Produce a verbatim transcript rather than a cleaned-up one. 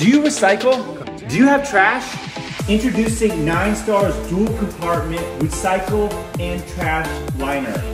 Do you recycle? Do you have trash? Introducing Ninestars dual compartment recycle and trash liner.